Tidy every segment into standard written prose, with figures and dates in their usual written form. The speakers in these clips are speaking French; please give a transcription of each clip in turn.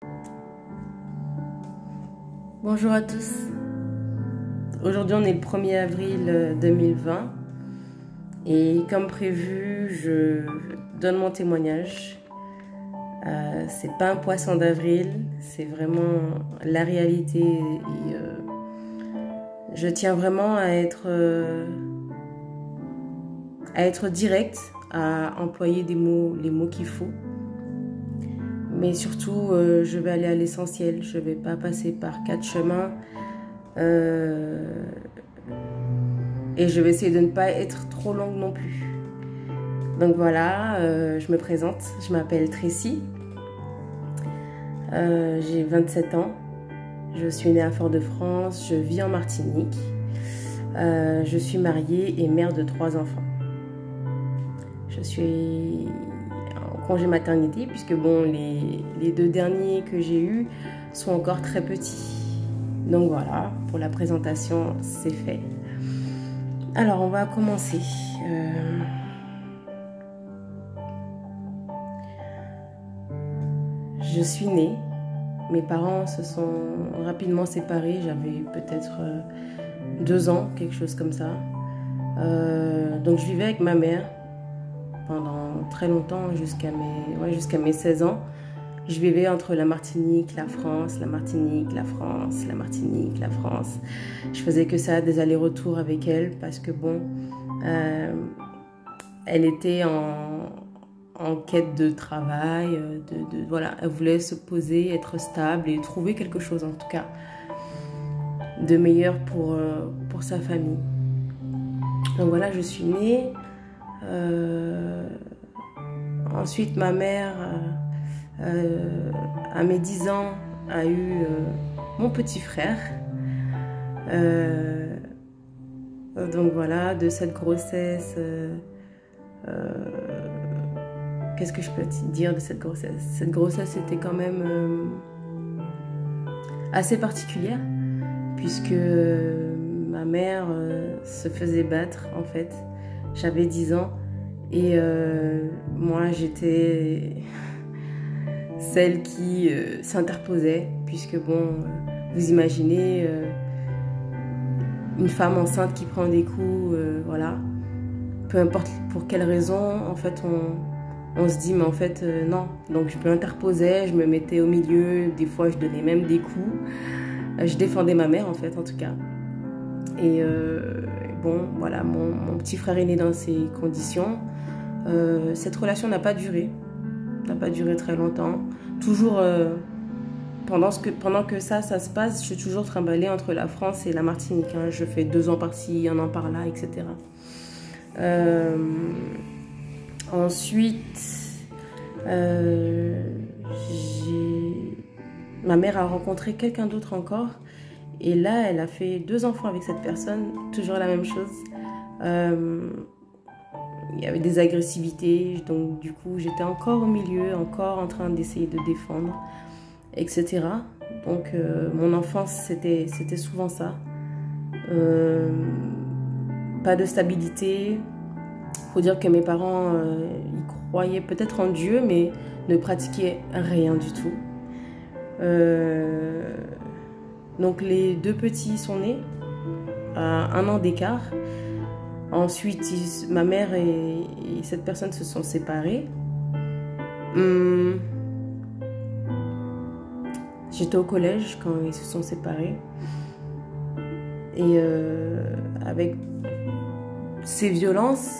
Bonjour à tous. Aujourd'hui on est le 1er avril 2020 et comme prévu je donne mon témoignage. C'est pas un poisson d'avril, c'est vraiment la réalité et je tiens vraiment à être directe, à employer les mots qu'il faut. Mais surtout, je vais aller à l'essentiel. Je ne vais pas passer par 4 chemins. Et je vais essayer de ne pas être trop longue non plus. Donc voilà, je me présente. Je m'appelle Tracy. J'ai 27 ans. Je suis née à Fort-de-France. Je vis en Martinique. Je suis mariée et mère de 3 enfants. Je suis congé maternité puisque bon, les 2 derniers que j'ai eus sont encore très petits. Donc voilà, pour la présentation, c'est fait. Alors, on va commencer. Je suis née. Mes parents se sont rapidement séparés. J'avais peut-être 2 ans, quelque chose comme ça. Donc je vivais avec ma mère pendant très longtemps, jusqu'à mes 16 ans. Je vivais entre la Martinique, la France, la Martinique, la France, la Martinique, la France. Je faisais que ça, des allers-retours avec elle, parce que bon, elle était en quête de travail, voilà, elle voulait se poser, être stable et trouver quelque chose en tout cas de meilleur pour sa famille. Donc voilà, je suis née. Ensuite, ma mère, à mes 10 ans, a eu mon petit frère. Donc voilà, de cette grossesse, qu'est-ce que je peux dire de cette grossesse? Cette grossesse était quand même assez particulière, puisque ma mère se faisait battre en fait. J'avais 10 ans et moi j'étais celle qui s'interposait, puisque bon, vous imaginez une femme enceinte qui prend des coups, voilà, peu importe pour quelle raison, en fait on se dit mais en fait non, donc je m'interposais, je me mettais au milieu, des fois je donnais même des coups, je défendais ma mère en fait en tout cas. Et bon voilà, mon petit frère est né dans ces conditions. Cette relation n'a pas duré très longtemps. Toujours pendant que ça se passe, je suis toujours trimballée entre la France et la Martinique, hein. Je fais 2 ans par-ci, 1 an par-là, etc. Ensuite, ma mère a rencontré quelqu'un d'autre encore. Et là, elle a fait 2 enfants avec cette personne, toujours la même chose. Il y avait des agressivités, donc du coup, j'étais encore au milieu, encore en train d'essayer de défendre, etc. Donc, mon enfance, c'était souvent ça. Pas de stabilité. Il faut dire que mes parents, ils croyaient peut-être en Dieu, mais ne pratiquaient rien du tout. Donc les 2 petits sont nés à 1 an d'écart. Ensuite, ma mère et cette personne se sont séparés. J'étais au collège quand ils se sont séparés. Et avec ces violences,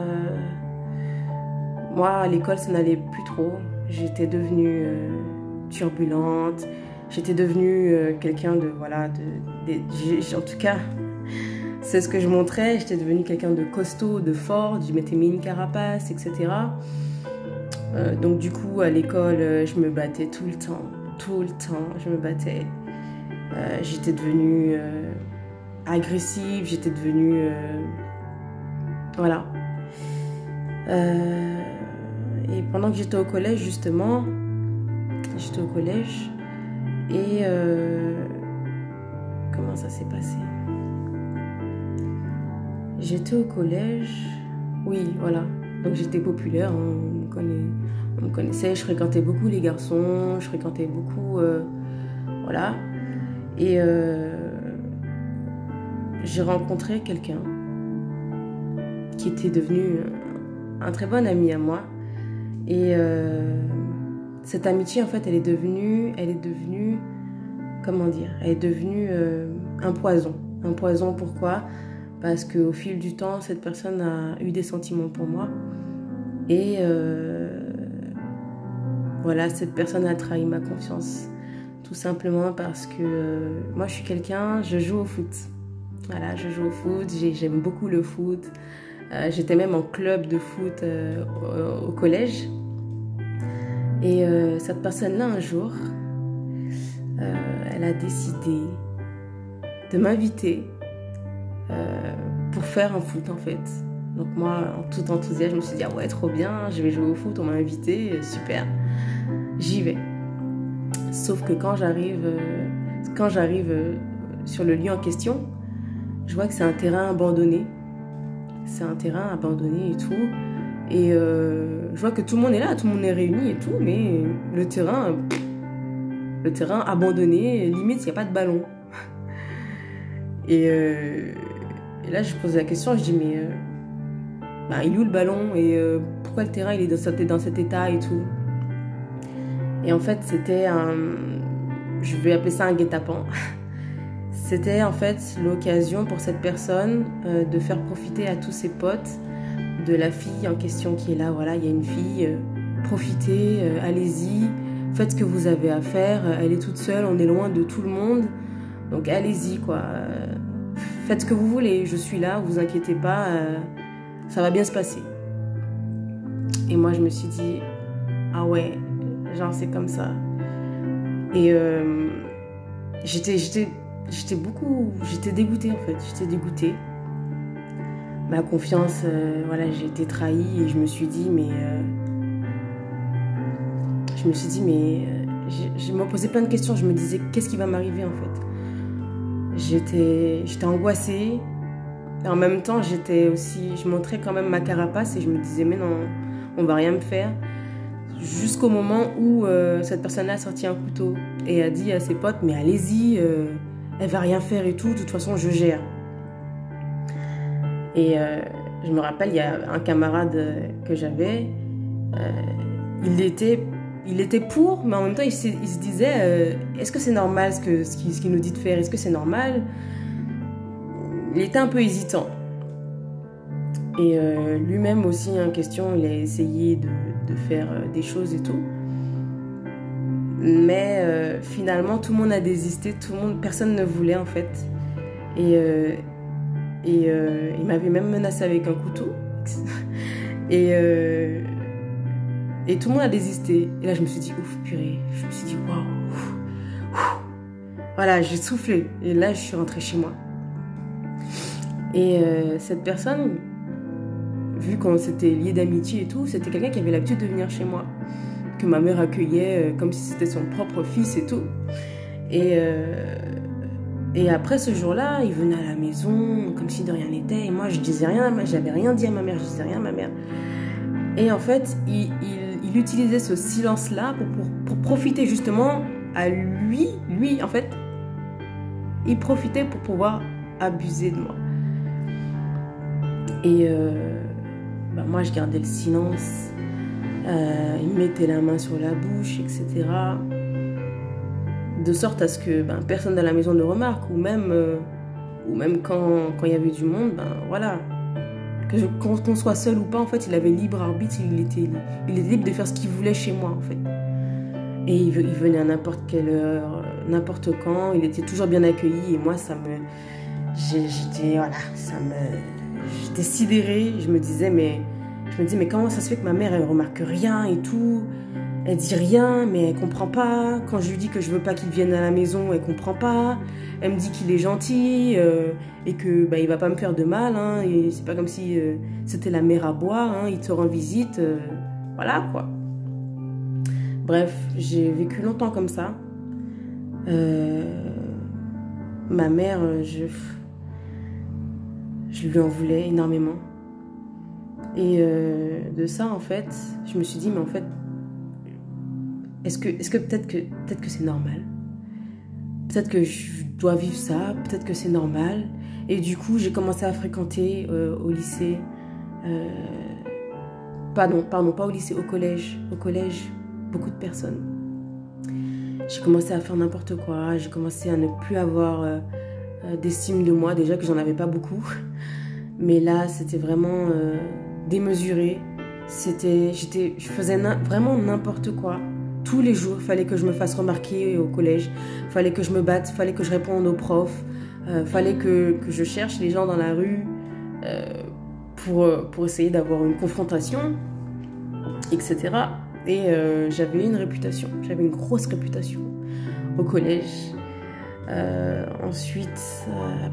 moi à l'école ça n'allait plus trop. J'étais devenue turbulente. J'étais devenue quelqu'un de, voilà, en tout cas, c'est ce que je montrais. J'étais devenue quelqu'un de costaud, de fort. Je m'étais mis une carapace, etc. Donc du coup, à l'école, je me battais tout le temps, je me battais. J'étais devenue agressive, j'étais devenue... voilà. Et pendant que j'étais au collège, justement, et comment ça s'est passé? J'étais au collège, oui, voilà. Donc j'étais populaire, On me connaissait, je fréquentais beaucoup les garçons, je fréquentais beaucoup... voilà. Et j'ai rencontré quelqu'un qui était devenu un très bon ami à moi. Et cette amitié, en fait, elle est devenue, comment dire, elle est devenue un poison. Un poison, pourquoi? Parce qu'au fil du temps, cette personne a eu des sentiments pour moi. Et voilà, cette personne a trahi ma confiance. Tout simplement parce que moi, je suis quelqu'un, je joue au foot. Voilà, je joue au foot, j'aime beaucoup le foot. J'étais même en club de foot au collège. Et cette personne-là, un jour, elle a décidé de m'inviter pour faire un foot, en fait. Donc moi, en tout enthousiasme, je me suis dit, ah ouais, trop bien, je vais jouer au foot, on m'a invité, super, j'y vais. Sauf que quand j'arrive sur le lieu en question, je vois que c'est un terrain abandonné. C'est un terrain abandonné et tout. Et je vois que tout le monde est là, tout le monde est réuni et tout, mais le terrain abandonné, limite, il n'y a pas de ballon. Et là, je pose la question, je dis, mais il est où le ballon? Et pourquoi le terrain il est dans cet état et tout? Et en fait, c'était je vais appeler ça un guet-apens. C'était en fait l'occasion pour cette personne de faire profiter à tous ses potes de la fille en question qui est là. Voilà, il y a une fille, profitez, allez-y, faites ce que vous avez à faire. Elle est toute seule, on est loin de tout le monde. Donc allez-y, quoi. Faites ce que vous voulez, je suis là, vous inquiétez pas, ça va bien se passer. Et moi, je me suis dit, ah ouais, genre c'est comme ça. Et j'étais dégoûtée en fait, j'étais dégoûtée. Ma confiance, voilà, j'ai été trahie et je me suis dit, je me posais plein de questions, je me disais, qu'est-ce qui va m'arriver en fait? J'étais angoissée. Et en même temps, je montrais quand même ma carapace et je me disais, mais non, on va rien me faire. Jusqu'au moment où cette personne-là a sorti un couteau et a dit à ses potes, mais allez-y, elle va rien faire et tout, de toute façon, je gère. Et je me rappelle, il y a un camarade que j'avais, il était pour, mais en même temps, il se disait, est-ce que c'est normal ce qu'il nous dit de faire? Est-ce que c'est normal? Il était un peu hésitant. Et lui-même aussi, en question, il a essayé de faire des choses et tout. Mais finalement, tout le monde a désisté, personne ne voulait en fait. Et il m'avait même menacé avec un couteau. Et tout le monde a désisté. Et là, je me suis dit, ouf, purée. Je me suis dit, waouh. Voilà, j'ai soufflé. Et là, je suis rentrée chez moi. Et cette personne, vu qu'on s'était liés d'amitié et tout, c'était quelqu'un qui avait l'habitude de venir chez moi. Que ma mère accueillait comme si c'était son propre fils et tout. Et après ce jour-là, il venait à la maison comme si de rien n'était. Et moi, je disais rien, j'avais rien dit à ma mère, je disais rien à ma mère. Et en fait, il utilisait ce silence-là pour profiter justement à lui. Lui, en fait, il profitait pour pouvoir abuser de moi. Et moi, je gardais le silence. Il mettait la main sur la bouche, etc. De sorte à ce que personne dans la maison ne remarque, ou même quand il y avait du monde, voilà. Qu'on soit seul ou pas, en fait, il avait libre arbitre, il était libre de faire ce qu'il voulait chez moi, en fait. Et il venait à n'importe quelle heure, n'importe quand, il était toujours bien accueilli, et moi, j'étais sidérée, je me disais, mais comment ça se fait que ma mère, elle remarque rien et tout, elle dit rien, mais elle comprend pas. Quand je lui dis que je veux pas qu'il vienne à la maison, elle comprend pas. Elle me dit qu'il est gentil et que il va pas me faire de mal. Hein, et c'est pas comme si c'était la mère à boire. Hein, il te rend visite, voilà quoi. Bref, j'ai vécu longtemps comme ça. Ma mère, je lui en voulais énormément. Et de ça, en fait, je me suis dit, mais en fait, est-ce que peut-être que c'est normal? Peut-être que je dois vivre ça, peut-être que c'est normal. Et du coup, j'ai commencé à fréquenter au lycée. Pardon, pas au lycée, au collège. Au collège, beaucoup de personnes. J'ai commencé à faire n'importe quoi. J'ai commencé à ne plus avoir d'estime de moi. Déjà que j'en avais pas beaucoup. Mais là, c'était vraiment démesuré. Je faisais vraiment n'importe quoi. Tous les jours, il fallait que je me fasse remarquer au collège. Il fallait que je me batte, il fallait que je réponde aux profs. Il fallait que je cherche les gens dans la rue pour essayer d'avoir une confrontation, etc. Et j'avais une réputation. J'avais une grosse réputation au collège. Ensuite,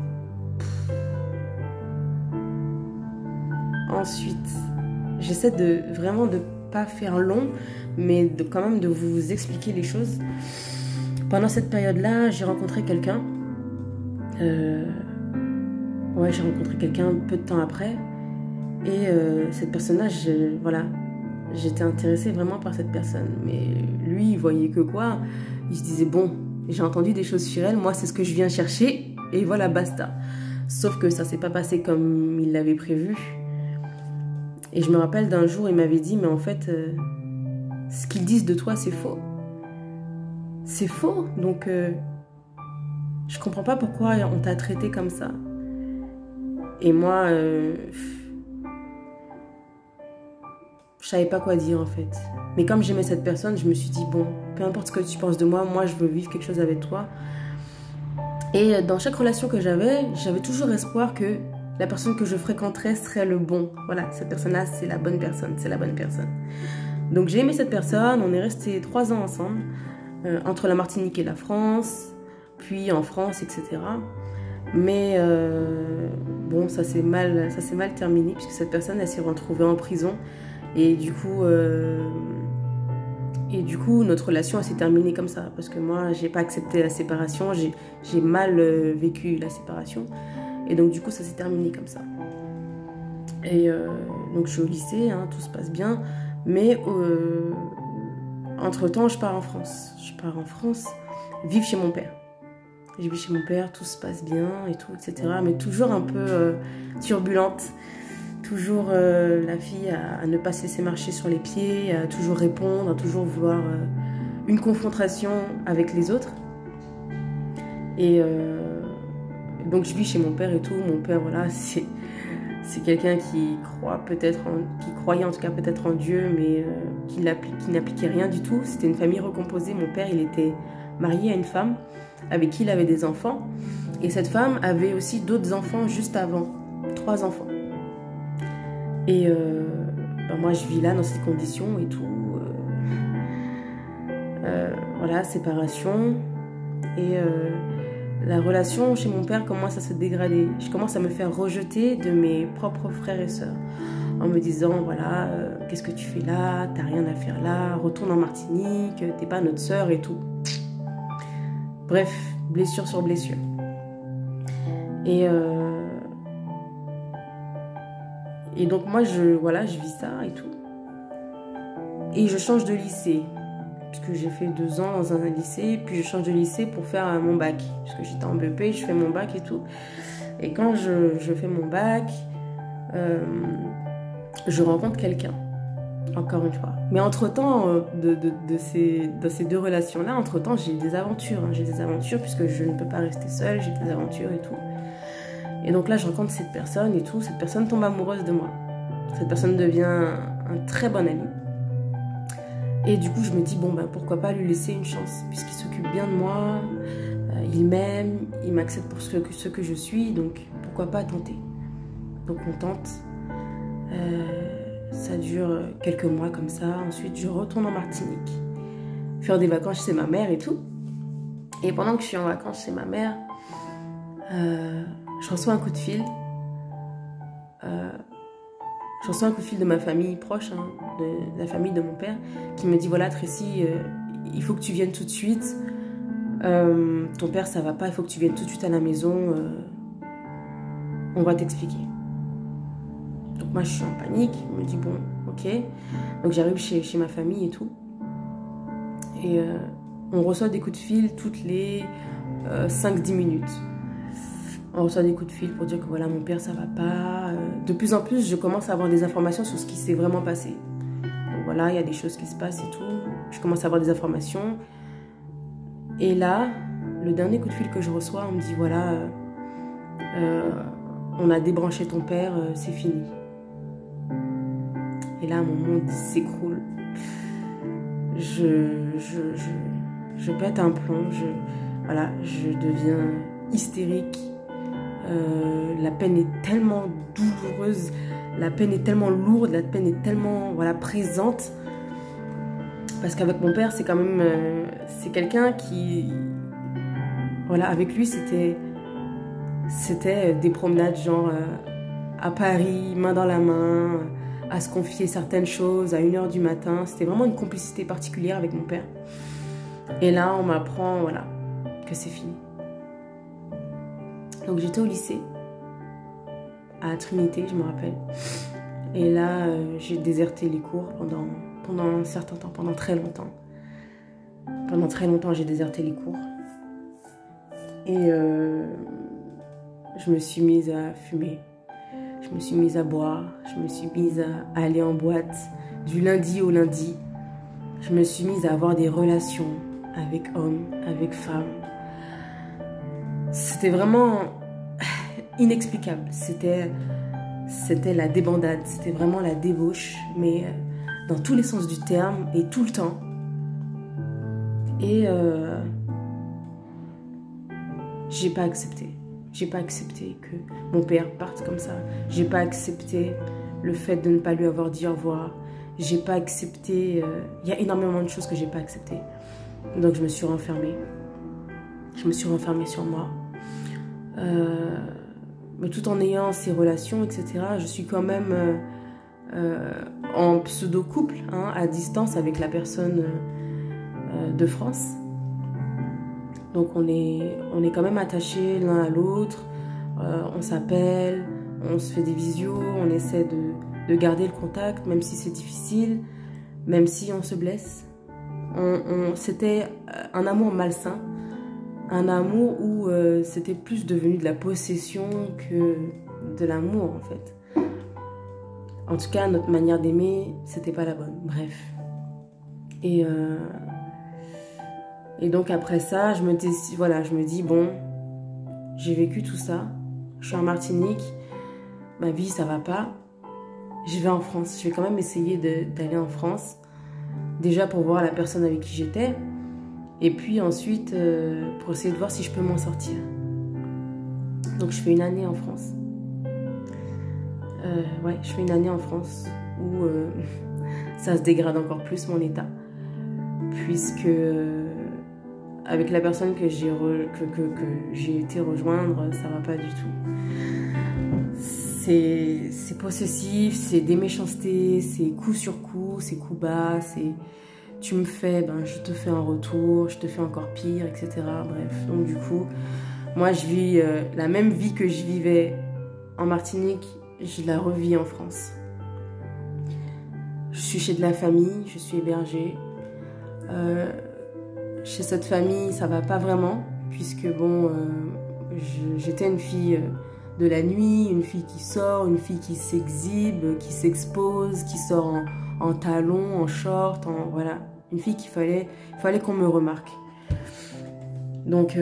j'essaie de vraiment de pas faire long, mais quand même de vous expliquer les choses. Pendant cette période-là, j'ai rencontré quelqu'un. J'ai rencontré quelqu'un peu de temps après. Et cette personne-là, voilà, j'étais intéressée vraiment par cette personne. Mais lui, il voyait que quoi. Il se disait, bon, j'ai entendu des choses sur elle, moi, c'est ce que je viens chercher. Et voilà, basta. Sauf que ça s'est pas passé comme il l'avait prévu. Et je me rappelle d'un jour, il m'avait dit, mais en fait, ce qu'ils disent de toi, c'est faux. C'est faux, donc je comprends pas pourquoi on t'a traité comme ça. Et moi, je savais pas quoi dire en fait. Mais comme j'aimais cette personne, je me suis dit, bon, peu importe ce que tu penses de moi, moi je veux vivre quelque chose avec toi. Et dans chaque relation que j'avais toujours espoir que la personne que je fréquenterais serait le bon. Voilà, cette personne-là, c'est la bonne personne, c'est la bonne personne. Donc j'ai aimé cette personne, on est restés 3 ans ensemble, entre la Martinique et la France, puis en France, etc. Mais bon, ça s'est mal terminé, puisque cette personne, elle s'est retrouvée en prison. Et du coup, notre relation, elle s'est terminée comme ça. Parce que moi, j'ai pas accepté la séparation, j'ai mal vécu la séparation. Et donc, du coup, ça s'est terminé comme ça. Et donc, je suis au lycée, hein, tout se passe bien. Mais entre-temps, je pars en France. Je pars en France, vivre chez mon père. Je vis chez mon père, tout se passe bien et tout, etc. Mais toujours un peu turbulente. Toujours la fille à ne pas se laisser marcher sur les pieds, à toujours répondre, à toujours vouloir une confrontation avec les autres. Et donc je vis chez mon père et tout. Mon père, voilà, c'est quelqu'un qui croyait en tout cas peut-être en Dieu, mais qui n'appliquait rien du tout. C'était une famille recomposée. Mon père, il était marié à une femme avec qui il avait des enfants. Et cette femme avait aussi d'autres enfants juste avant, 3 enfants. Et moi, je vis là dans ces conditions et tout. Voilà, séparation. Et la relation chez mon père commence à se dégrader. Je commence à me faire rejeter de mes propres frères et sœurs. En me disant, voilà, qu'est-ce que tu fais là? T'as rien à faire là. Retourne en Martinique. T'es pas notre sœur et tout. Bref, blessure sur blessure. Et donc moi, je vis ça et tout. Et je change de lycée. Puisque j'ai fait 2 ans dans un lycée. Puis je change de lycée pour faire mon bac. Puisque j'étais en BEP, je fais mon bac et tout. Et quand je fais mon bac, je rencontre quelqu'un. Encore une fois. Mais entre-temps, de ces 2 relations-là, entre-temps, j'ai des aventures. Hein. J'ai des aventures puisque je ne peux pas rester seule. J'ai des aventures et tout. Et donc là, je rencontre cette personne et tout. Cette personne tombe amoureuse de moi. Cette personne devient un très bon ami. Et du coup, je me dis, bon, ben, pourquoi pas lui laisser une chance, puisqu'il s'occupe bien de moi, il m'aime, il m'accepte pour ce que je suis, donc pourquoi pas tenter. Donc on tente. Ça dure quelques mois comme ça. Ensuite, je retourne en Martinique, faire des vacances chez ma mère et tout. Et pendant que je suis en vacances chez ma mère, je reçois un coup de fil. Je reçois un coup de fil de ma famille proche, hein, de la famille de mon père, qui me dit, voilà Tracy, il faut que tu viennes tout de suite. Ton père, ça va pas, il faut que tu viennes tout de suite à la maison. On va t'expliquer. Donc moi, je suis en panique. Je me dis, bon, ok. Donc j'arrive chez ma famille et tout. Et on reçoit des coups de fil toutes les 5-10 minutes. On reçoit des coups de fil pour dire que voilà, mon père, ça va pas. De plus en plus, je commence à avoir des informations sur ce qui s'est vraiment passé. Donc voilà, il y a des choses qui se passent et tout. Je commence à avoir des informations. Et là, le dernier coup de fil que je reçois, on me dit voilà, on a débranché ton père, c'est fini. Et là, mon monde s'écroule. Je pète un plomb. Voilà, je deviens hystérique. La peine est tellement douloureuse, la peine est tellement lourde, la peine est tellement voilà, présente. Parce qu'avec mon père, c'est quand même... c'est quelqu'un qui... Voilà, avec lui, c'était des promenades genre à Paris, main dans la main, à se confier certaines choses à 1h du matin. C'était vraiment une complicité particulière avec mon père. Et là, on m'apprend, voilà, que c'est fini. Donc j'étais au lycée, à Trinité, je me rappelle. Et là, j'ai déserté les cours pendant un certain temps, pendant très longtemps. Pendant très longtemps, j'ai déserté les cours. Et je me suis mise à fumer. Je me suis mise à boire. Je me suis mise à aller en boîte du lundi au lundi. Je me suis mise à avoir des relations avec hommes, avec femmes. C'était vraiment inexplicable. C'était la débandade. C'était vraiment la débauche, mais dans tous les sens du terme et tout le temps. Et j'ai pas accepté. J'ai pas accepté que mon père parte comme ça. J'ai pas accepté le fait de ne pas lui avoir dit au revoir. J'ai pas accepté... Il y a énormément de choses que j'ai pas acceptées. Donc je me suis renfermée. Je me suis renfermée sur moi. Mais tout en ayant ces relations, etc., je suis quand même en pseudo-couple, hein, à distance avec la personne de France. Donc on est quand même attachés l'un à l'autre. On s'appelle, on se fait des visios, on essaie de garder le contact, même si c'est difficile, même si on se blesse. C'était un amour malsain. Un amour où c'était plus devenu de la possession que de l'amour, en fait. En tout cas, notre manière d'aimer, c'était pas la bonne. Bref. Et donc après ça, je me dis, bon, j'ai vécu tout ça. Je suis en Martinique. Ma vie, ça va pas. Je vais en France. Je vais quand même essayer d'aller en France. Déjà pour voir la personne avec qui j'étais. Et puis ensuite, pour essayer de voir si je peux m'en sortir. Donc je fais une année en France. Ouais, je fais une année en France où ça se dégrade encore plus mon état. Puisque avec la personne que j'ai été rejoindre, ça va pas du tout. C'est possessif, c'est des méchancetés, c'est coup sur coup, c'est coup bas, c'est... Tu me fais, ben, je te fais un retour, je te fais encore pire, etc. Bref, donc du coup, moi je vis la même vie que je vivais en Martinique, je la revis en France. Je suis chez de la famille, je suis hébergée. Chez cette famille, ça va pas vraiment, puisque bon, j'étais une fille de la nuit, une fille qui sort, une fille qui s'exhibe, qui s'expose, qui sort en talons, en short, voilà. Une fille qu'il fallait qu'on me remarque. Donc,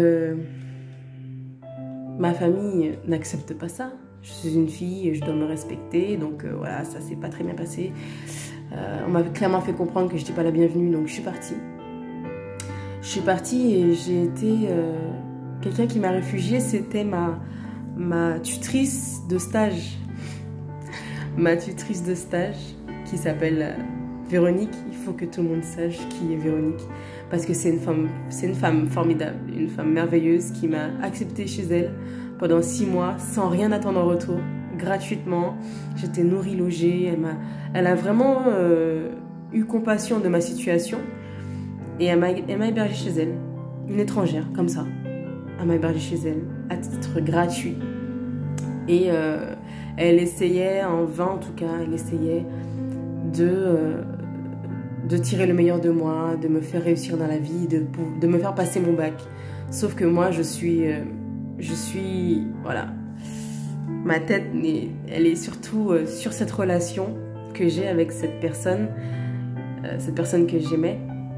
ma famille n'accepte pas ça. Je suis une fille, je dois me respecter. Donc, voilà, ça s'est pas très bien passé. On m'a clairement fait comprendre que je n'étais pas la bienvenue, donc je suis partie. Je suis partie et j'ai été... quelqu'un qui m'a réfugiée, c'était ma tutrice de stage. Ma tutrice de stage, qui s'appelle... Véronique, il faut que tout le monde sache qui est Véronique. Parce que c'est une femme formidable, une femme merveilleuse qui m'a acceptée chez elle pendant 6 mois sans rien attendre en retour, gratuitement. J'étais nourrie, logée. Elle a vraiment eu compassion de ma situation et elle m'a hébergée chez elle. Une étrangère, comme ça. Elle m'a hébergée chez elle, à titre gratuit. Et elle essayait, en vain en tout cas, elle essayait de tirer le meilleur de moi, de me faire réussir dans la vie, de me faire passer mon bac. Sauf que moi, je suis voilà, ma tête, elle est surtout sur cette relation que j'ai avec cette personne que j'aimais.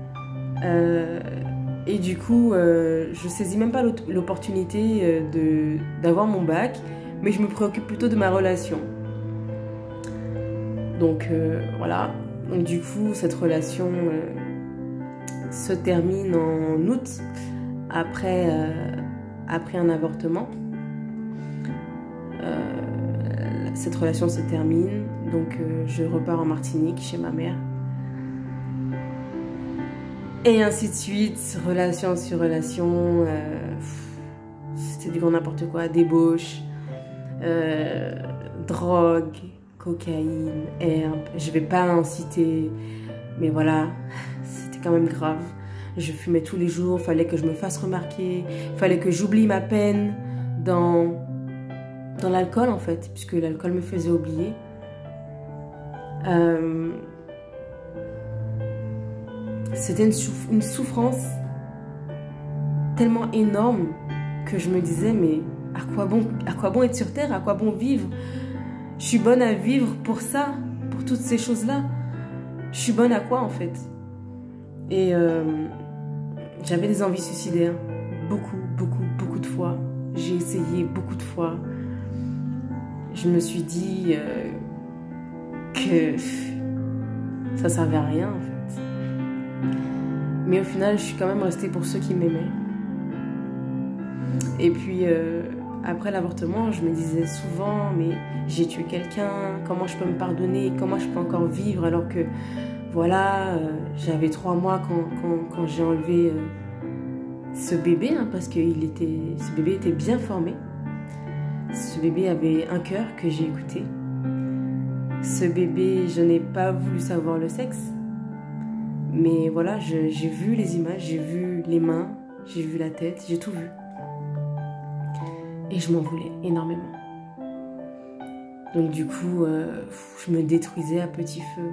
Et du coup, je saisis même pas l'opportunité d'avoir mon bac, mais je me préoccupe plutôt de ma relation. Donc voilà. Donc du coup, cette relation se termine en août, après un avortement. Cette relation se termine, donc je repars en Martinique chez ma mère. Et ainsi de suite, relation sur relation, c'était du grand n'importe quoi, débauche, drogue, cocaïne, herbe, je vais pas en citer, mais voilà, c'était quand même grave. Je fumais tous les jours, fallait que je me fasse remarquer, fallait que j'oublie ma peine dans l'alcool en fait, puisque l'alcool me faisait oublier. C'était une souffrance tellement énorme que je me disais, mais à quoi bon être sur Terre, à quoi bon vivre? Je suis bonne à vivre pour ça, pour toutes ces choses-là. Je suis bonne à quoi en fait? Et j'avais des envies suicidaires, beaucoup de fois. J'ai essayé beaucoup de fois. Je me suis dit que ça servait à rien en fait. Mais au final, je suis quand même restée pour ceux qui m'aimaient. Et puis, après l'avortement, je me disais souvent, mais j'ai tué quelqu'un, comment je peux me pardonner, comment je peux encore vivre alors que, voilà, j'avais 3 mois quand j'ai enlevé ce bébé, hein, parce que ce bébé était bien formé. Ce bébé avait un cœur que j'ai écouté. Ce bébé, je n'ai pas voulu savoir le sexe. Mais voilà, j'ai vu les images, j'ai vu les mains, j'ai vu la tête, j'ai tout vu. Et je m'en voulais énormément. Donc du coup, je me détruisais à petit feu.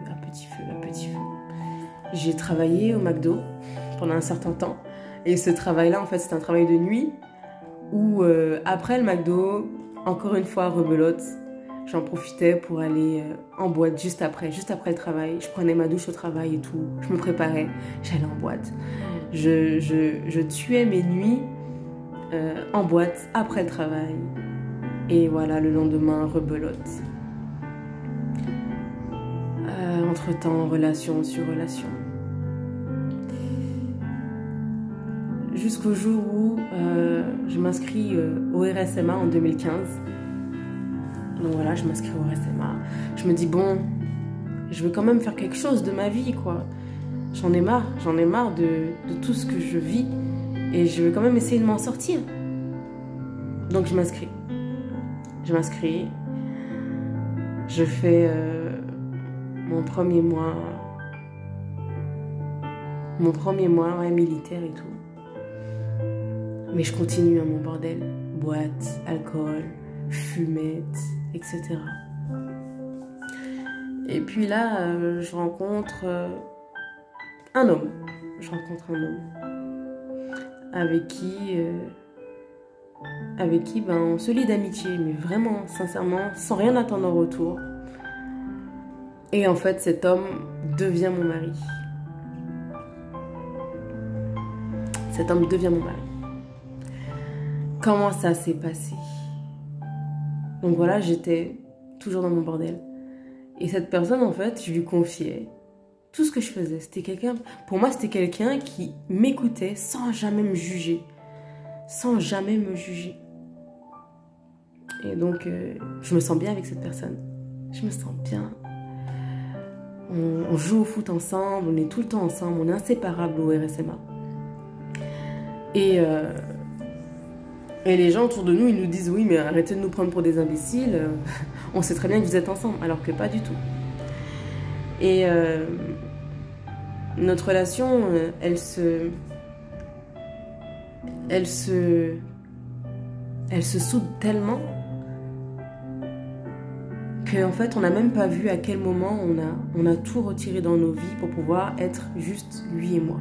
J'ai travaillé au McDo pendant un certain temps. Et ce travail-là, en fait, c'est un travail de nuit où, après le McDo, encore une fois, rebelote, j'en profitais pour aller en boîte juste après le travail. Je prenais ma douche au travail et tout. Je me préparais, j'allais en boîte. Je tuais mes nuits en boîte après le travail. Et voilà, le lendemain, rebelote. Entre-temps, relation sur relation. Jusqu'au jour où je m'inscris au RSMA en 2015. Donc voilà, je m'inscris au RSMA. Je me dis, bon, je veux quand même faire quelque chose de ma vie, quoi. J'en ai marre de tout ce que je vis. Et je veux quand même essayer de m'en sortir. Donc je m'inscris. Je fais mon premier mois militaire et tout. Mais je continue à mon bordel. Boîte, alcool, fumette, etc. Et puis là, je rencontre un homme. Avec qui on se lie d'amitié, mais vraiment, sincèrement, sans rien attendre en retour. Et en fait, cet homme devient mon mari. Comment ça s'est passé? Donc voilà, j'étais toujours dans mon bordel. Et cette personne, en fait, je lui confiais tout ce que je faisais. Pour moi, c'était quelqu'un qui m'écoutait sans jamais me juger. Et donc, je me sens bien avec cette personne. Je me sens bien. On joue au foot ensemble, on est tout le temps ensemble, on est inséparables au RSMA. Et les gens autour de nous, ils nous disent, oui, mais arrêtez de nous prendre pour des imbéciles. On sait très bien que vous êtes ensemble, alors que pas du tout. Et notre relation, elle se soude tellement qu'en fait, on n'a même pas vu à quel moment on a tout retiré dans nos vies pour pouvoir être juste lui et moi.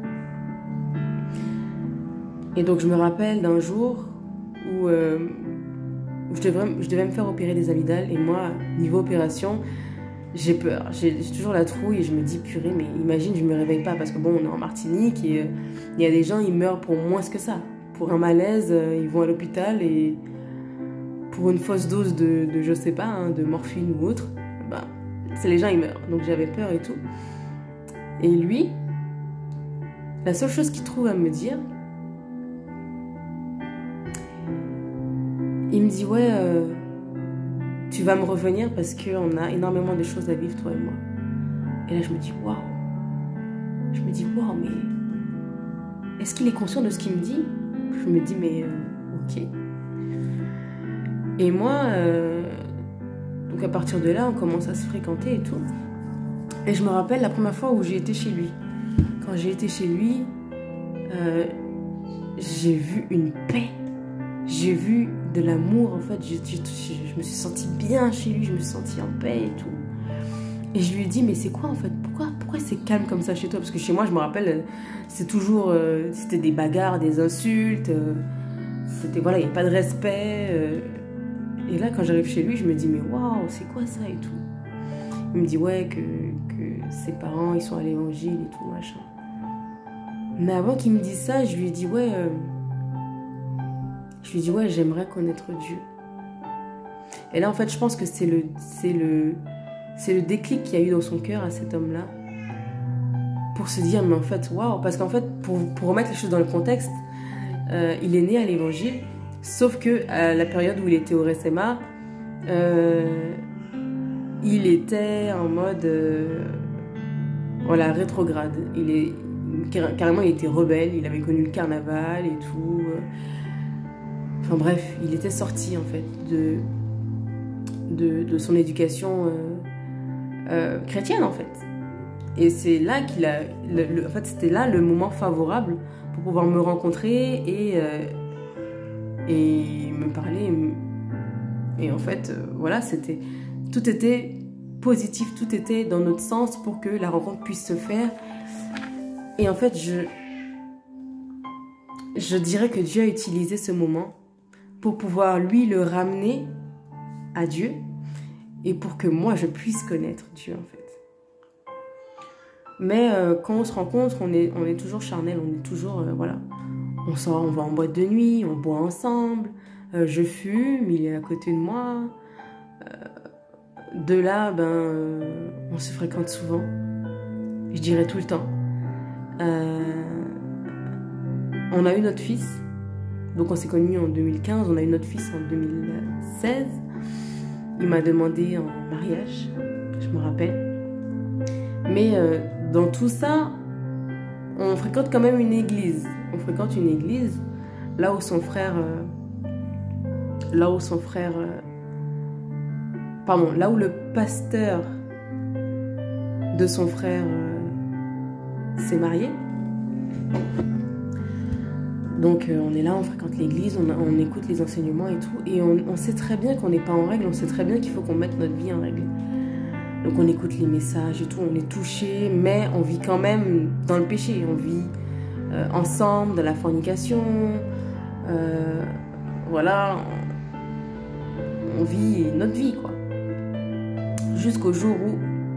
Et donc, je me rappelle d'un jour où je devais me faire opérer des amygdales. Et moi, niveau opération, j'ai peur. J'ai toujours la trouille et je me dis, purée, mais imagine, je me réveille pas. Parce que bon, on est en Martinique et il y a des gens, ils meurent pour moins que ça. Pour un malaise, ils vont à l'hôpital et pour une fausse dose de je sais pas, hein, de morphine ou autre, bah, c'est les gens, ils meurent. Donc j'avais peur et tout. Et lui, la seule chose qu'il trouve à me dire, il me dit, ouais, tu vas me revenir parce qu'on a énormément de choses à vivre, toi et moi. Et là, je me dis, waouh. Je me dis, waouh, mais est-ce qu'il est conscient de ce qu'il me dit? Je me dis, mais ok. Et moi, donc à partir de là, on commence à se fréquenter et tout. Et je me rappelle la première fois où j'ai été chez lui. Quand j'ai été chez lui, j'ai vu une paix. J'ai vu de l'amour, en fait. Je me suis sentie bien chez lui, je me suis sentie en paix et tout. Et je lui ai dit, mais c'est quoi en fait? Pourquoi c'est calme comme ça chez toi? Parce que chez moi, je me rappelle, c'est toujours, c'était des bagarres, des insultes. C'était, voilà, il n'y a pas de respect. Et là, quand j'arrive chez lui, je me dis, mais waouh, c'est quoi ça et tout? Il me dit, ouais, que ses parents, ils sont à l'évangile et tout, machin. Mais avant qu'il me dise ça, je lui ai dit, ouais, j'aimerais connaître Dieu. Et là, en fait, je pense que c'est le déclic qu'il y a eu dans son cœur à cet homme-là. Pour se dire, mais en fait, waouh. Parce qu'en fait, pour remettre les choses dans le contexte, il est né à l'évangile. Sauf que à la période où il était au RSMA, il était en mode voilà, rétrograde. Carrément, il était rebelle, il avait connu le carnaval et tout. Enfin bref, il était sorti en fait de son éducation chrétienne en fait. Et c'est là qu'il a... en fait, c'était là le moment favorable pour pouvoir me rencontrer et me parler. Et en fait, voilà, tout était positif, tout était dans notre sens pour que la rencontre puisse se faire. Et en fait, je dirais que Dieu a utilisé ce moment pour pouvoir, lui, le ramener à Dieu et pour que moi, je puisse connaître Dieu, en fait. Mais quand on se rencontre, on est toujours charnel, on est toujours, voilà. On sort, on va en boîte de nuit, on boit ensemble, je fume, il est à côté de moi. De là, on se fréquente souvent, je dirais tout le temps. On a eu notre fils, donc on s'est connus en 2015, on a eu notre fils en 2016. Il m'a demandé en mariage, je me rappelle. Mais dans tout ça, on fréquente quand même une église. On fréquente une église là où son frère... là où le pasteur de son frère s'est marié. Donc on est là, on fréquente l'église, on écoute les enseignements et tout. Et on sait très bien qu'on n'est pas en règle, on sait très bien qu'il faut qu'on mette notre vie en règle. Donc on écoute les messages et tout, on est touché, mais on vit quand même dans le péché. On vit ensemble, dans la fornication. Voilà, on vit notre vie, quoi. Jusqu'au jour où,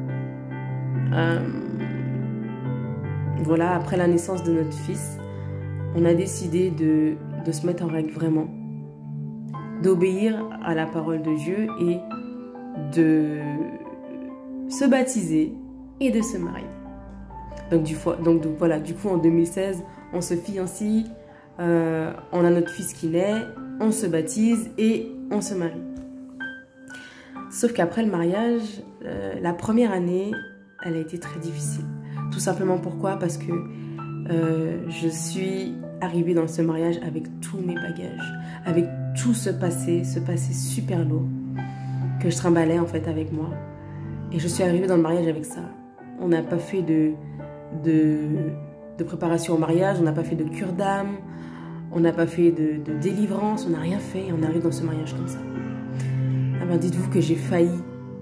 voilà, après la naissance de notre fils, on a décidé de se mettre en règle vraiment, d'obéir à la parole de Dieu et de se baptiser et de se marier. Donc voilà, du coup en 2016, on se fiancie, on a notre fils qui naît, on se baptise et on se marie. Sauf qu'après le mariage, la première année, elle a été très difficile. Tout simplement pourquoi? Parce que je suis arrivée dans ce mariage avec tous mes bagages, avec tout ce passé super lourd que je trimballais en fait avec moi. Et je suis arrivée dans le mariage avec ça. On n'a pas fait de préparation au mariage, on n'a pas fait de cure d'âme, on n'a pas fait de délivrance, on n'a rien fait et on arrive dans ce mariage comme ça. Ah ben dites-vous que j'ai failli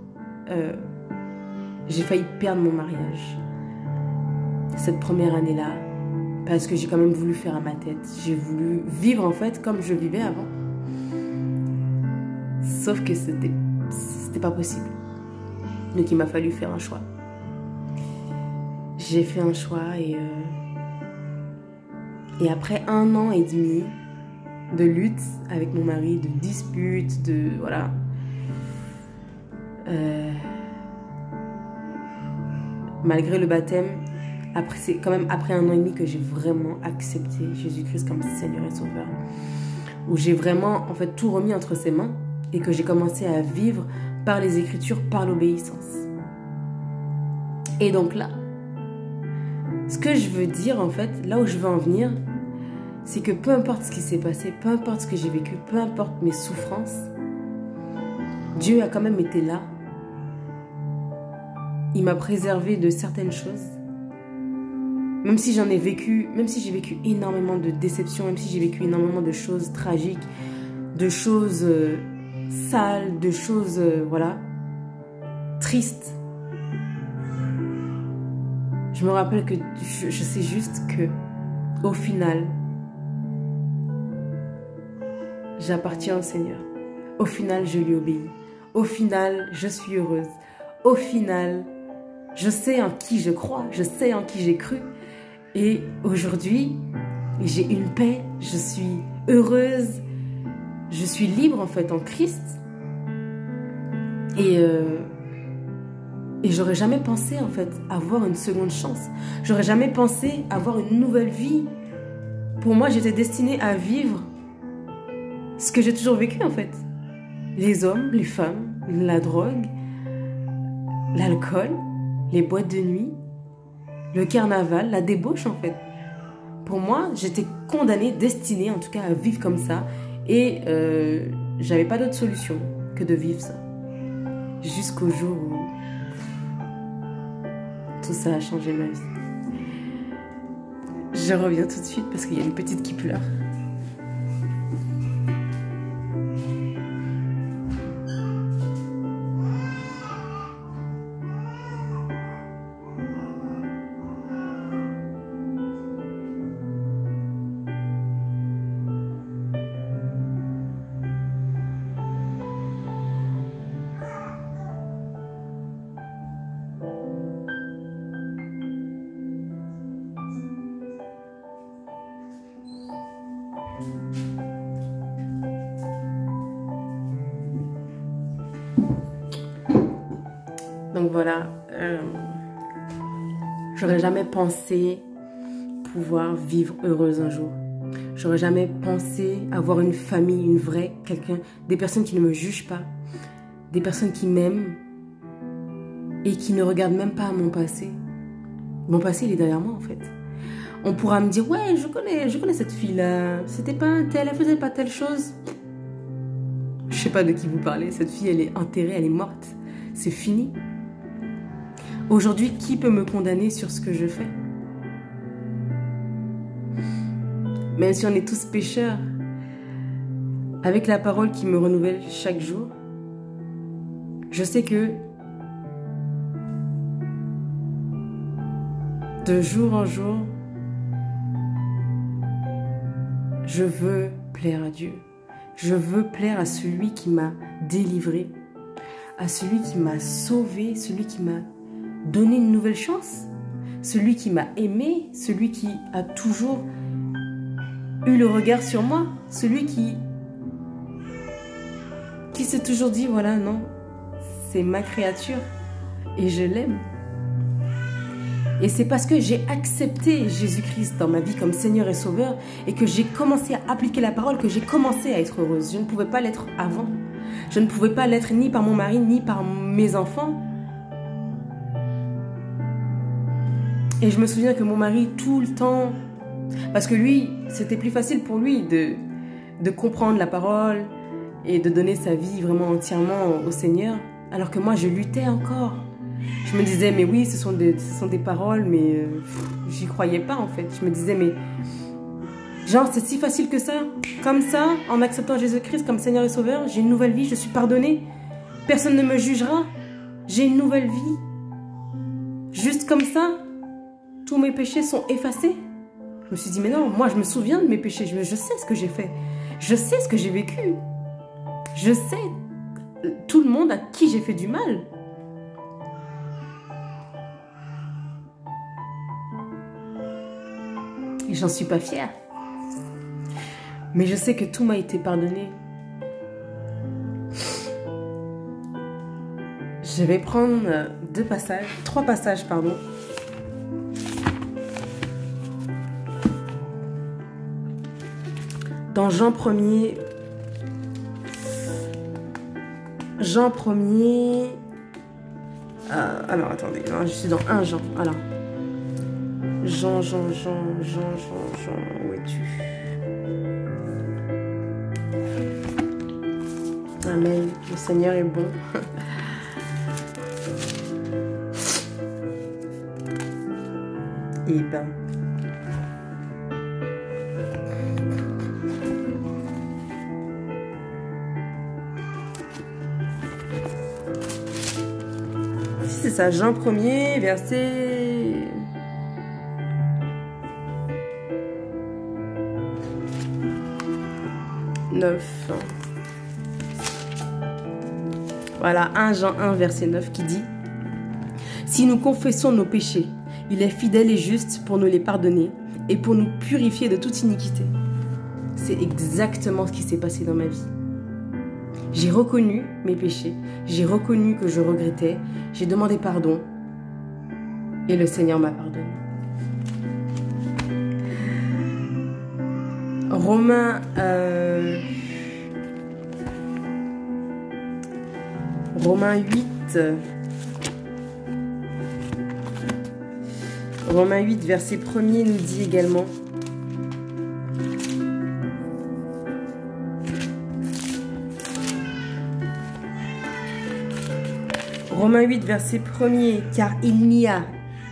j'ai failli perdre mon mariage. Cette première année-là, parce que j'ai quand même voulu faire à ma tête. J'ai voulu vivre en fait comme je vivais avant. Sauf que c'était pas possible. Donc il m'a fallu faire un choix. J'ai fait un choix et après 1 an et demi de lutte avec mon mari, de disputes, de voilà. Malgré le baptême, c'est quand même après 1 an et demi que j'ai vraiment accepté Jésus-Christ comme Seigneur et Sauveur. Où j'ai vraiment en fait tout remis entre ses mains et que j'ai commencé à vivre par les Écritures, par l'obéissance. Et donc là, ce que je veux dire en fait, là où je veux en venir, c'est que peu importe ce qui s'est passé, peu importe ce que j'ai vécu, peu importe mes souffrances, Dieu a quand même été là. Il m'a préservé de certaines choses. Même si j'en ai vécu, même si j'ai vécu énormément de déceptions, même si j'ai vécu énormément de choses tragiques, de choses sales, de choses, voilà, tristes. Je me rappelle que je sais juste que, au final, j'appartiens au Seigneur. Au final, je lui obéis. Au final, je suis heureuse. Au final, je sais en qui je crois, je sais en qui j'ai cru. Et aujourd'hui, j'ai une paix, je suis heureuse, je suis libre en fait en Christ. Et j'aurais jamais pensé en fait avoir une seconde chance. J'aurais jamais pensé avoir une nouvelle vie. Pour moi, j'étais destinée à vivre ce que j'ai toujours vécu en fait. Les hommes, les femmes, la drogue, l'alcool, les boîtes de nuit, le carnaval, la débauche en fait. Pour moi, j'étais condamnée, destinée en tout cas à vivre comme ça. Et j'avais pas d'autre solution que de vivre ça. Jusqu'au jour où tout ça a changé ma vie. Je reviens tout de suite parce qu'il y a une petite qui pleure. Donc voilà, j'aurais jamais pensé pouvoir vivre heureuse un jour. J'aurais jamais pensé avoir une famille, une vraie, quelqu'un, des personnes qui ne me jugent pas, des personnes qui m'aiment et qui ne regardent même pas à mon passé. Mon passé, il est derrière moi en fait. On pourra me dire, ouais, je connais cette fille-là, c'était pas un tel, elle faisait pas telle chose. Je sais pas de qui vous parlez, cette fille, elle est enterrée, elle est morte, c'est fini. Aujourd'hui, qui peut me condamner sur ce que je fais? Même si on est tous pécheurs, avec la parole qui me renouvelle chaque jour, je sais que de jour en jour, je veux plaire à Dieu. Je veux plaire à celui qui m'a délivré, à celui qui m'a sauvé, celui qui m'a donné une nouvelle chance, celui qui m'a aimé, celui qui a toujours eu le regard sur moi, celui qui s'est toujours dit, voilà, non, c'est ma créature et je l'aime. Et c'est parce que j'ai accepté Jésus-Christ dans ma vie comme Seigneur et Sauveur et que j'ai commencé à appliquer la parole que j'ai commencé à être heureuse. Je ne pouvais pas l'être avant. Je ne pouvais pas l'être ni par mon mari, ni par mes enfants. Et je me souviens que mon mari, tout le temps, parce que lui, c'était plus facile pour lui de comprendre la parole et de donner sa vie vraiment entièrement au Seigneur, alors que moi, je luttais encore. Je me disais, mais oui, ce sont des paroles, mais j'y croyais pas en fait. Je me disais, mais genre, c'est si facile que ça. Comme ça, en acceptant Jésus-Christ comme Seigneur et Sauveur, j'ai une nouvelle vie, je suis pardonnée. Personne ne me jugera. J'ai une nouvelle vie. Juste comme ça, tous mes péchés sont effacés. Je me suis dit, mais non, moi je me souviens de mes péchés. Je sais ce que j'ai fait. Je sais ce que j'ai vécu. Je sais tout le monde à qui j'ai fait du mal. Et j'en suis pas fière. Mais je sais que tout m'a été pardonné. Je vais prendre trois passages, pardon. Dans Jean 1er. Alors, attendez, non, je suis dans 1 Jean. Alors. Jean, où es-tu? Amen. Le Seigneur est bon. Et ben. C'est ça, Jean 1er, verset 9. Voilà, 1 Jean 1, verset 9 qui dit: si nous confessons nos péchés, il est fidèle et juste pour nous les pardonner et pour nous purifier de toute iniquité. C'est exactement ce qui s'est passé dans ma vie. J'ai reconnu mes péchés, j'ai reconnu que je regrettais, j'ai demandé pardon et le Seigneur m'a pardonné. Romains 8, verset 1er nous dit également: Romains 8, verset 1er, car il n'y a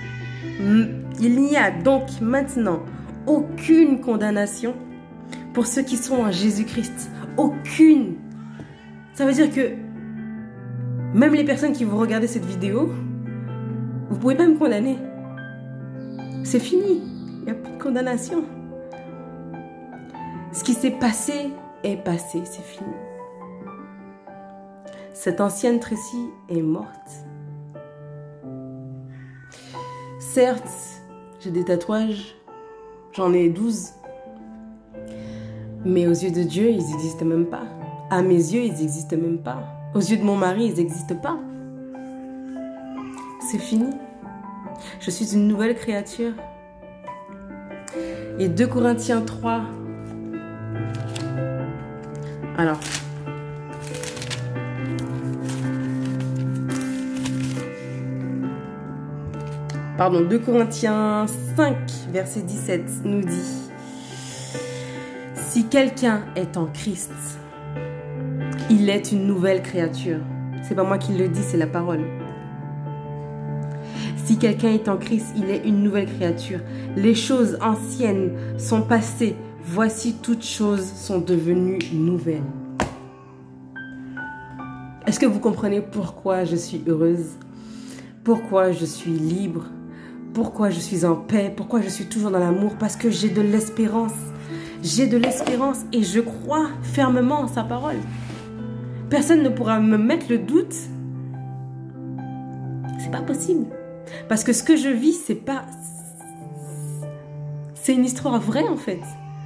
donc maintenant aucune condamnation pour ceux qui sont en Jésus-Christ. Aucune. Ça veut dire que même les personnes qui vont regarder cette vidéo, vous ne pouvez pas me condamner. C'est fini. Il n'y a plus de condamnation. Ce qui s'est passé est passé. C'est fini. Cette ancienne Tracy est morte. Certes, j'ai des tatouages. J'en ai 12. Mais aux yeux de Dieu, ils n'existent même pas. À mes yeux, ils n'existent même pas. Aux yeux de mon mari, ils n'existent pas. C'est fini. Je suis une nouvelle créature. Et 2 Corinthiens 3. Alors. Pardon, 2 Corinthiens 5, verset 17 nous dit: si quelqu'un est en Christ, il est une nouvelle créature. C'est pas moi qui le dis, c'est la parole. Si quelqu'un est en Christ, il est une nouvelle créature. Les choses anciennes sont passées. Voici, toutes choses sont devenues nouvelles. Est-ce que vous comprenez pourquoi je suis heureuse? Pourquoi je suis libre? Pourquoi je suis en paix? Pourquoi je suis toujours dans l'amour? Parce que j'ai de l'espérance. J'ai de l'espérance et je crois fermement en sa parole. Personne ne pourra me mettre le doute. C'est pas possible. Parce que ce que je vis, c'est pas... C'est une histoire vraie en fait.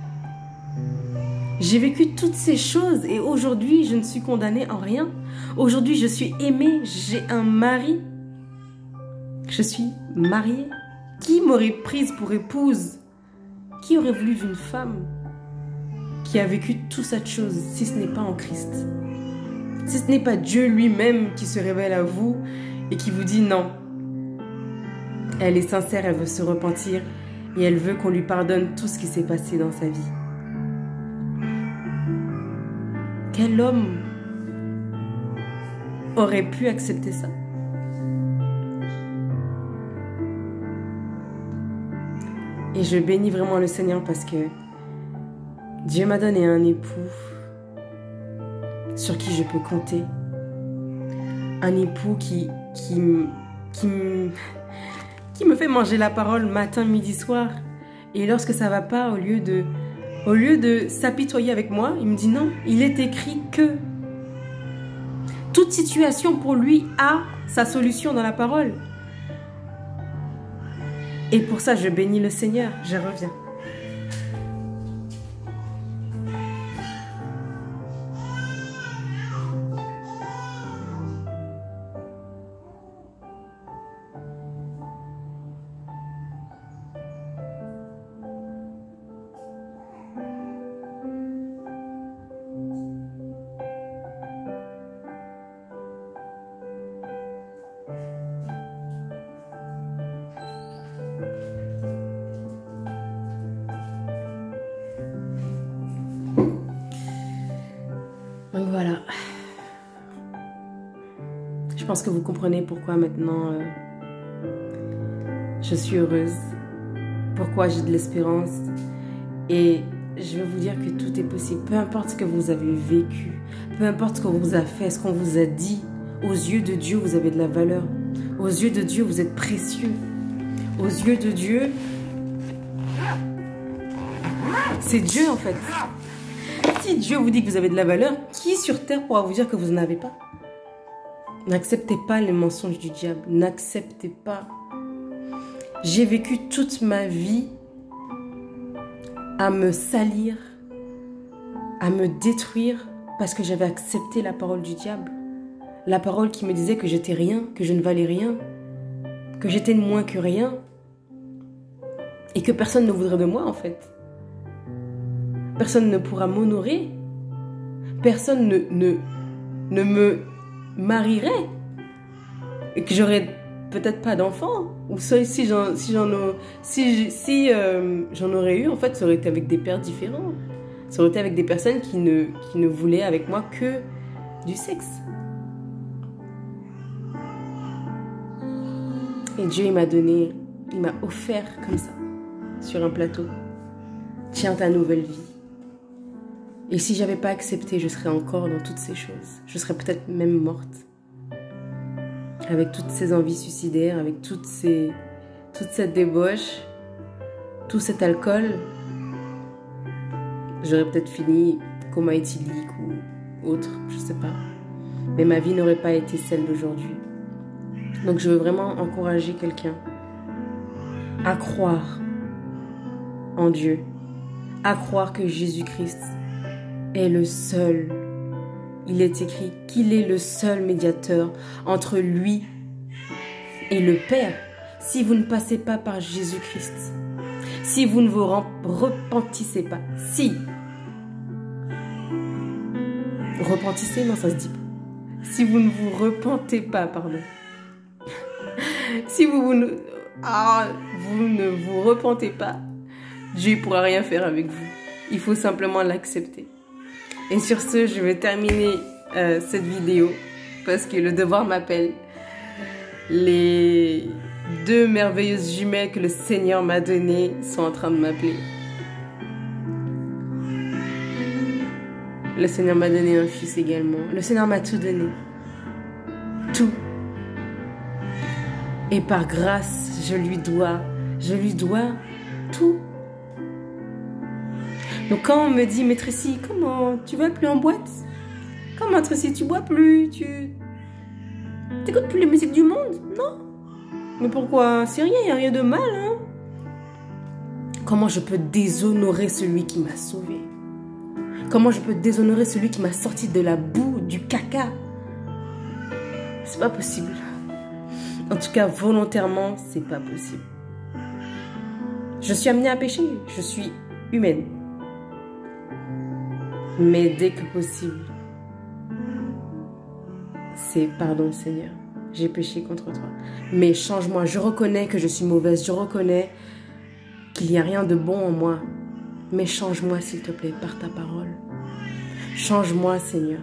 J'ai vécu toutes ces choses et aujourd'hui, je ne suis condamnée en rien. Aujourd'hui, je suis aimée, j'ai un mari. Je suis mariée. Qui m'aurait prise pour épouse? Qui aurait voulu d'une femme qui a vécu toute cette chose si ce n'est pas en Christ? Si ce n'est pas Dieu lui-même qui se révèle à vous et qui vous dit non. Elle est sincère, elle veut se repentir et elle veut qu'on lui pardonne tout ce qui s'est passé dans sa vie. Quel homme aurait pu accepter ça? Et je bénis vraiment le Seigneur parce que Dieu m'a donné un époux sur qui je peux compter. un époux qui me fait manger la parole matin, midi, soir. Et lorsque ça va pas, au lieu de s'apitoyer avec moi, il me dit non, il est écrit que toute situation pour lui a sa solution dans la parole. Et pour ça, je bénis le Seigneur. Je reviens. Donc voilà. Je pense que vous comprenez pourquoi maintenant je suis heureuse. Pourquoi j'ai de l'espérance. Et je veux vous dire que tout est possible. Peu importe ce que vous avez vécu. Peu importe ce qu'on vous a fait, ce qu'on vous a dit. Aux yeux de Dieu, vous avez de la valeur. Aux yeux de Dieu, vous êtes précieux. Aux yeux de Dieu, c'est Dieu en fait. Si Dieu vous dit que vous avez de la valeur, qui sur terre pourra vous dire que vous n'en avez pas? N'acceptez pas les mensonges du diable. N'acceptez pas. J'ai vécu toute ma vie à me salir, à me détruire parce que j'avais accepté la parole du diable. La parole qui me disait que j'étais rien, que je ne valais rien, que j'étais moins que rien et que personne ne voudrait de moi en fait. Personne ne pourra m'honorer. Personne ne me marierait. Et que j'aurais peut-être pas d'enfants. Ou si j'en aurais eu, en fait, ça aurait été avec des pères différents. Ça aurait été avec des personnes qui ne voulaient avec moi que du sexe. Et Dieu, il m'a offert comme ça, sur un plateau. Tiens ta nouvelle vie. Et si j'avais pas accepté, je serais encore dans toutes ces choses. Je serais peut-être même morte. Avec toutes ces envies suicidaires, avec toute cette débauche, tout cet alcool, j'aurais peut-être fini coma éthylique ou autre, je sais pas. Mais ma vie n'aurait pas été celle d'aujourd'hui. Donc je veux vraiment encourager quelqu'un à croire en Dieu, à croire que Jésus-Christ est le seul. Il est écrit qu'il est le seul médiateur entre lui et le Père. Si vous ne passez pas par Jésus-Christ, si vous ne vous repentissez pas, repentissez, non ça se dit pas. Si vous ne vous repentez pas, pardon. Si vous ne vous repentez pas, Dieu ne pourra rien faire avec vous. Il faut simplement l'accepter. Et sur ce, je vais terminer cette vidéo parce que le devoir m'appelle. Les 2 merveilleuses jumelles que le Seigneur m'a données sont en train de m'appeler. Le Seigneur m'a donné un fils également. Le Seigneur m'a tout donné. Tout. Et par grâce, je lui dois tout. Donc quand on me dit, mais Tracy, comment tu vas plus en boîte? Comment Tracy, tu bois plus? Tu t'écoutes plus les musiques du monde? Non. Mais pourquoi? C'est rien, il n'y a rien de mal. Hein? Comment je peux déshonorer celui qui m'a sauvé? Comment je peux déshonorer celui qui m'a sorti de la boue, du caca? C'est pas possible. En tout cas, volontairement, c'est pas possible. Je suis amenée à pécher. Je suis humaine. Mais dès que possible, c'est pardon Seigneur, j'ai péché contre toi. Mais change-moi, je reconnais que je suis mauvaise, je reconnais qu'il n'y a rien de bon en moi. Mais change-moi s'il te plaît par ta parole. Change-moi Seigneur.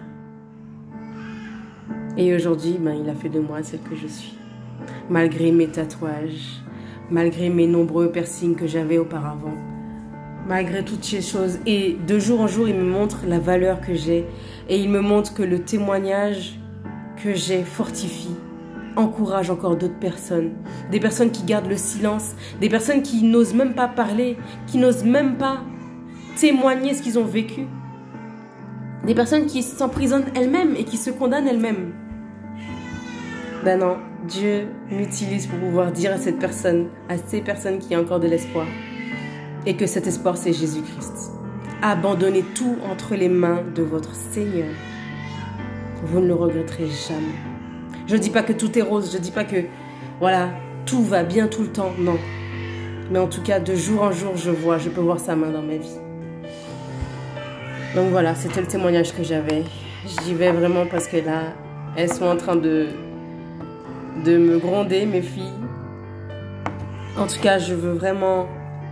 Et aujourd'hui, il a fait de moi celle que je suis. Malgré mes tatouages, malgré mes nombreux piercings que j'avais auparavant. Malgré toutes ces choses. Et de jour en jour, il me montre la valeur que j'ai. Et il me montre que le témoignage que j'ai fortifie, encourage encore d'autres personnes. Des personnes qui gardent le silence, des personnes qui n'osent même pas parler, qui n'osent même pas témoigner ce qu'ils ont vécu. Des personnes qui s'emprisonnent elles-mêmes et qui se condamnent elles-mêmes. Ben non, Dieu m'utilise pour pouvoir dire à cette personne, à ces personnes qui ont encore de l'espoir. Et que cet espoir, c'est Jésus-Christ. Abandonnez tout entre les mains de votre Seigneur. Vous ne le regretterez jamais. Je ne dis pas que tout est rose, je ne dis pas que voilà, tout va bien tout le temps, non. Mais en tout cas, de jour en jour, je peux voir sa main dans ma vie. Donc voilà, c'était le témoignage que j'avais. J'y vais vraiment parce que là, elles sont en train de me gronder, mes filles. En tout cas, je veux vraiment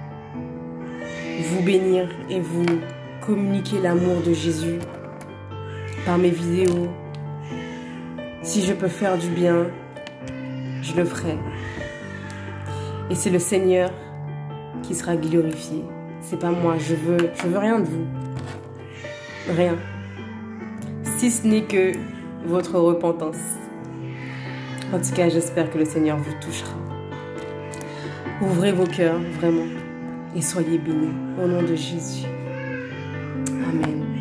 vous bénir et vous communiquer l'amour de Jésus par mes vidéos. Si je peux faire du bien, je le ferai. Et c'est le Seigneur qui sera glorifié. C'est pas moi, je veux rien de vous. Rien. Si ce n'est que votre repentance. En tout cas, j'espère que le Seigneur vous touchera. Ouvrez vos cœurs, vraiment, et soyez bénis. Au nom de Jésus. Amen.